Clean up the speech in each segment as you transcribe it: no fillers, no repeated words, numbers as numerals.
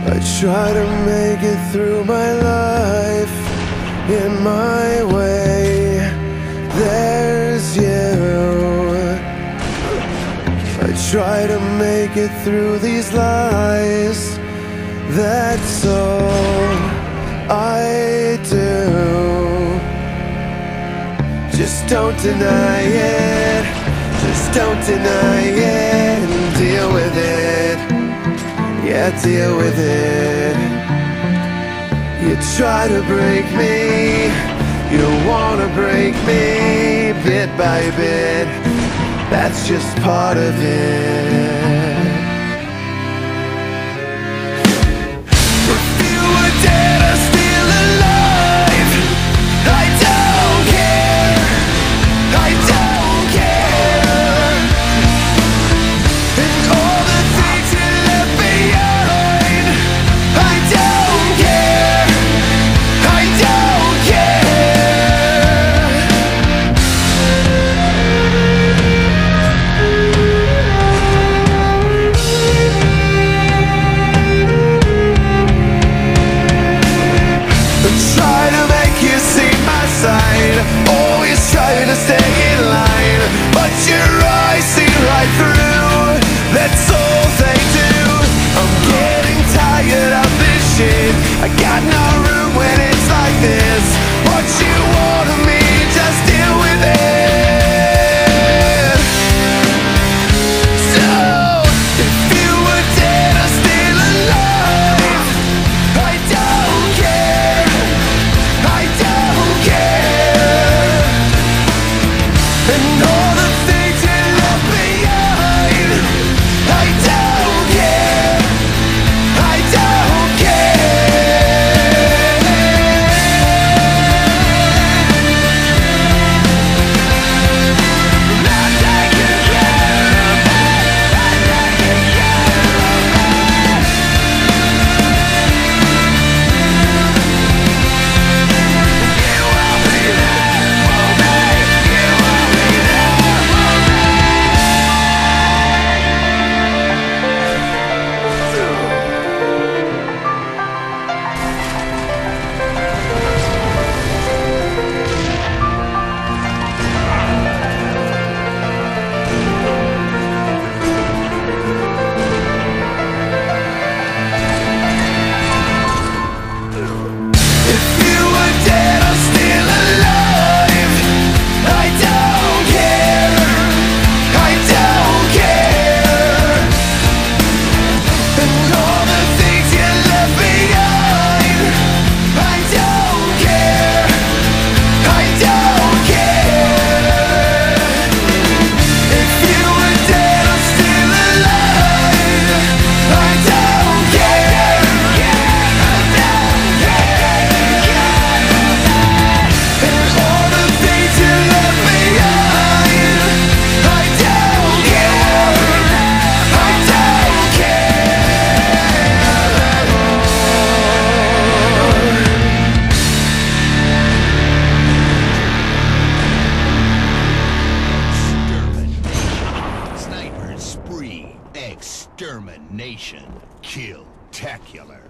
I try to make it through my life in my way. There's you. I try to make it through these lies. That's all I do. Just don't deny it. Just don't deny it. And deal with it. Yeah, deal with it. You try to break me. You wanna break me bit by bit. That's just part of it. If you were dead or still alive, I don't care. I don't care. And all the things you left behind, I don't care. I don't care. Try to make you see my side. Always try to stay in line, but your eyes see right through. That's all they do. I'm getting tired of this shit. I got no room when it's like this. What you want of me, just deal with it. So, if you were dead or still alive, I don't care. I don't care. And all the things you left behind, I don't care. I don't care. Not taking care of me. I'm taking care of me. You will be there for me. You will be there for me. If you were dead or still alive, I don't care. I don't care. And all the things you left behind, I don't care. I don't care. If you were dead or still alive, I don't care. I don't care. And all the things you left behind, I don't care. I don't care at all. Extermination. Sniper spree. Extermination. Kill-tacular.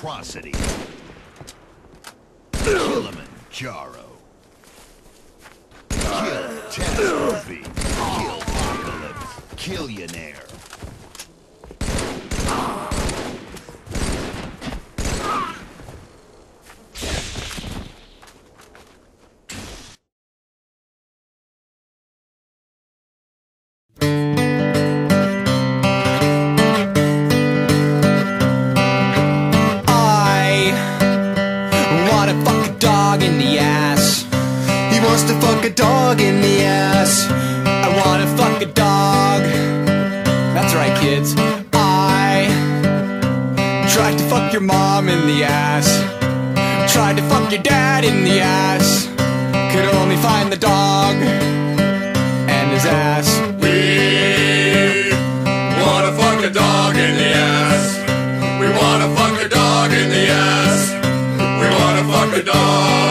atrocity. Kilimanjaro. Kill-tastrophe. Kill-apocalypse. Killionaire. In the ass. He wants to fuck a dog in the ass. I wanna fuck a dog. That's right, kids. I tried to fuck your mom in the ass. Tried to fuck your dad in the ass. Could only find the dog and his ass. We wanna fuck a dog in the ass. We wanna fuck a dog in the ass. We wanna fuck a dog.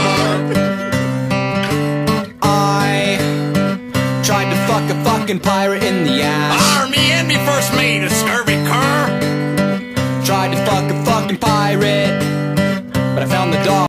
I tried to fuck a fucking pirate in the ass. Me and me first mate, a scurvy cur. Tried to fuck a fucking pirate, but I found the dog.